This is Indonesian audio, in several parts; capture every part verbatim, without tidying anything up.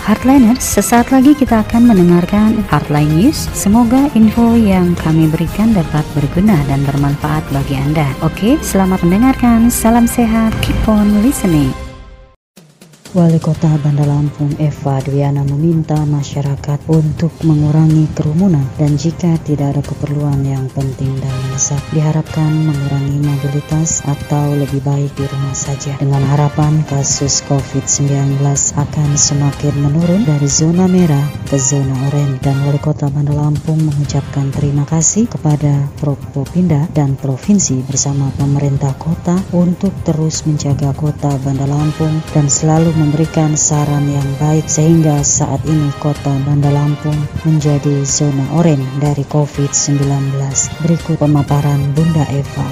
Heartliners, sesaat lagi kita akan mendengarkan Heartline News. Semoga info yang kami berikan dapat berguna dan bermanfaat bagi Anda. Oke, selamat mendengarkan. Salam sehat. Keep on listening. Wali Kota Bandar Lampung Eva Dwiana meminta masyarakat untuk mengurangi kerumunan dan jika tidak ada keperluan yang penting dan mendesak diharapkan mengurangi mobilitas atau lebih baik di rumah saja, dengan harapan kasus covid sembilan belas akan semakin menurun dari zona merah ke zona oranye. Dan Wali Kota Bandar Lampung mengucapkan terima kasih kepada Prokopimda dan Provinsi bersama pemerintah kota untuk terus menjaga kota Bandar Lampung dan selalu memberikan saran yang baik sehingga saat ini kota Bandar Lampung menjadi zona oranye dari covid sembilan belas. Berikut pemaparan Bunda Eva.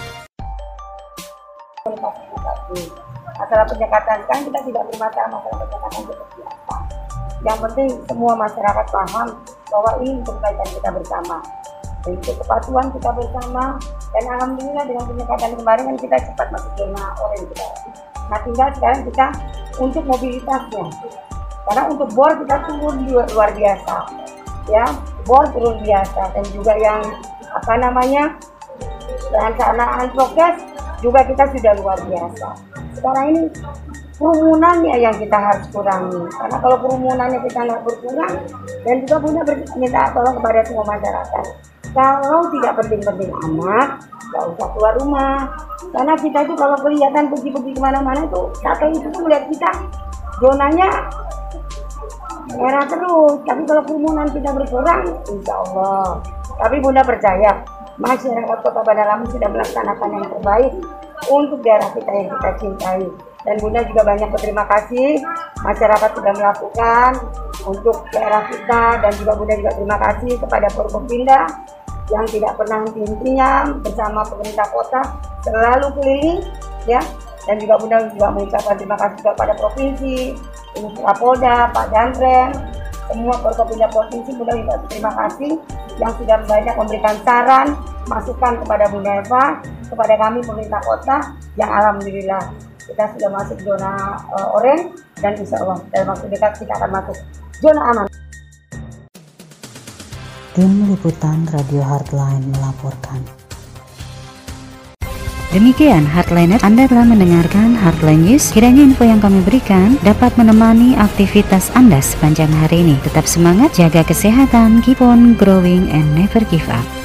Masalah penyekatan kan kita tidak bermasalah masalah penyekatan seperti apa. Yang penting semua masyarakat paham bahwa ini untuk kebaikan kita bersama. Dan untuk kepatuhan kita bersama, dan alhamdulillah dengan penyekatan kemarin kan kita cepat masuk zona oranye kita. Nah tinggal sekarang kita untuk mobilitasnya, karena untuk bor kita turun luar biasa, ya bor turun biasa, dan juga yang apa namanya pelaksanaan prokes juga kita sudah luar biasa. Sekarang ini kerumunannya yang kita harus kurangi, karena kalau kerumunannya kita nggak berkurang, dan juga Bunda minta tolong kepada semua masyarakat, kalau tidak penting-penting amat, nggak usah keluar rumah. Karena kita itu kalau kelihatan pergi-pergi kemana-mana itu, satu itu tuh melihat kita zonanya merah terus. Tapi kalau kerumunan kita berkurang, insya Allah. Tapi Bunda percaya, masyarakat Kota Bandar Lampung sudah melaksanakan yang terbaik untuk daerah kita yang kita cintai. Dan Bunda juga banyak berterima kasih, masyarakat sudah melakukan untuk daerah kita, dan juga Bunda juga terima kasih kepada Prokopimda yang tidak pernah henti-hentinya bersama pemerintah kota selalu keliling, ya. Dan juga Bunda juga mengucapkan terima kasih kepada provinsi, Kapolda, Pak Danrem, semua Prokopimda provinsi. Bunda juga terima kasih yang sudah banyak memberikan saran, masukan kepada Bunda Eva, kepada kami pemerintah kota, yang alhamdulillah kita sudah masuk zona uh, oranye, dan insya Allah dalam waktu dekat kita akan masuk zona aman. Tim Liputan Radio Heartline melaporkan. Demikian Heartliner, Anda telah mendengarkan Heartline News. Kiranya info yang kami berikan dapat menemani aktivitas Anda sepanjang hari ini. Tetap semangat, jaga kesehatan, keep on growing and never give up.